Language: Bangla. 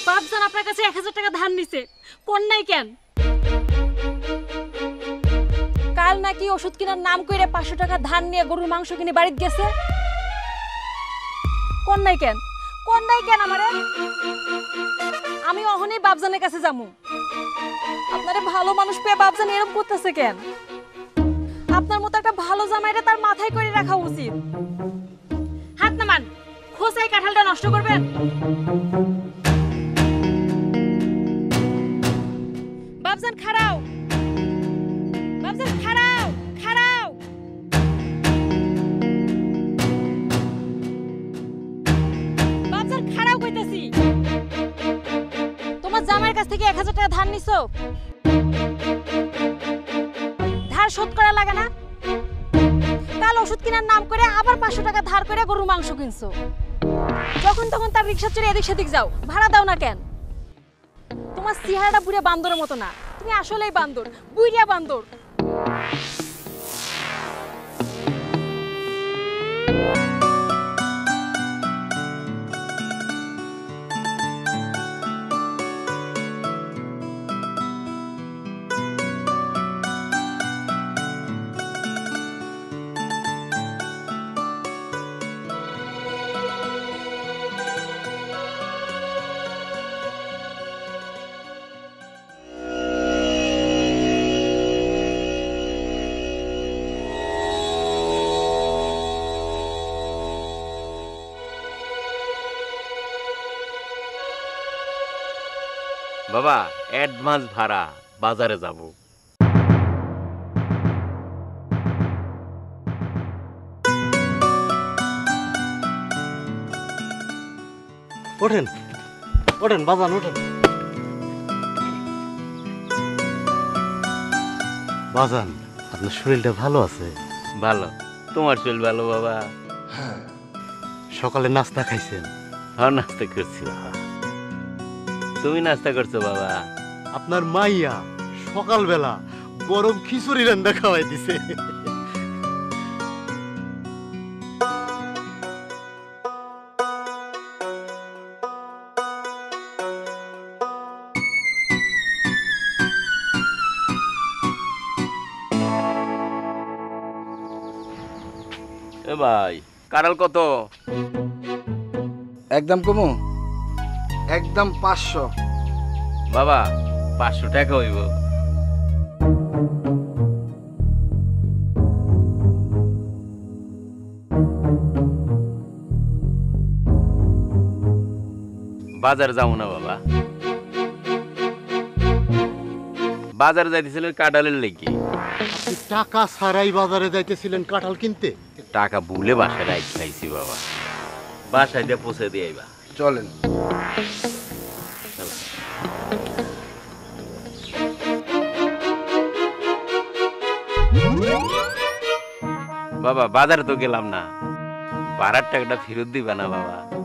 বাপজান আপনার কাছে 1000 টাকা ধার নিছে, কোন নাই কেন? কাল নাকি ওষুধ কেনার নাম কইরে 500 টাকা ধার নিয়ে গরুর মাংস কিনে বাড়িতে গেছে, কোন নাই কেন? কোন নাই কেন আমারে? আমি অহনেই বাপজানের কাছে যামু। আপনারে ভালো মানুষ পেয়ে বাপজান এরকম করতেছে কেন? আপনার মতো একটা ভালো জামাইরে তার মাথায় করে রাখা উচিত। হাত নামান, খোসাই কাঁঠালটা নষ্ট করবেন? বাপজান খাড়াও, বাপজান খাড়াও, খাড়াও। বাপজান খাড়াও কইতাছি। তোমার জামাইয়ের কাছ থেকে 1000 টাকা ধার নিছো, ধার শোধ করা লাগে না? কাল ওষুধ কেনার নাম করে আবার 500 টাকা ধার করে গরুর মাংস কিনছো। যখন তখন তার রিকশা চড়ে এদিক সেদিক যাও, ভাড়া দাও না কেন? তোমার চেহারাটা বুড়ে বান্দরের মতো না, তুমি আসলেই বান্দর, বুইড়া বান্দর। বাবা অ্যাডভান্স ভাড়া, বাজারে যাব। ওঠেন ওঠেন বাজান, ওঠেন। বাজান, আপনার শরীরটা ভালো আছে? ভালো। তোমার শরীর ভালো বাবা? সকালে নাস্তা খাইছেন? হ্যাঁ, নাস্তা করছি বাবা। তুমি নাস্তা করছো বাবা? আপনার মাইয়া সকালবেলা গরম খিচুড়ি রান্না খাওয়াই দিছে। এ ভাই, কাঁঠাল কত? একদম কমু, একদম 500। বাবা 500 টাকা হইব। বাজার যাবো না বাবা? বাজারে যাইতেছিলেন কাঁঠালের লেগে। টাকা ছাড়াই বাজারে যাইতেছিলেন কাঁঠাল কিনতে? টাকা ভুলে বাসায় রাখ খাইছি বাবা, বাসায় দিয়ে পৌঁছে দিয়ে আইবা। চলেন। বাবা বাজারে তো গেলাম না, ভাড়ার টাকাটা ফেরত দিবা না বাবা?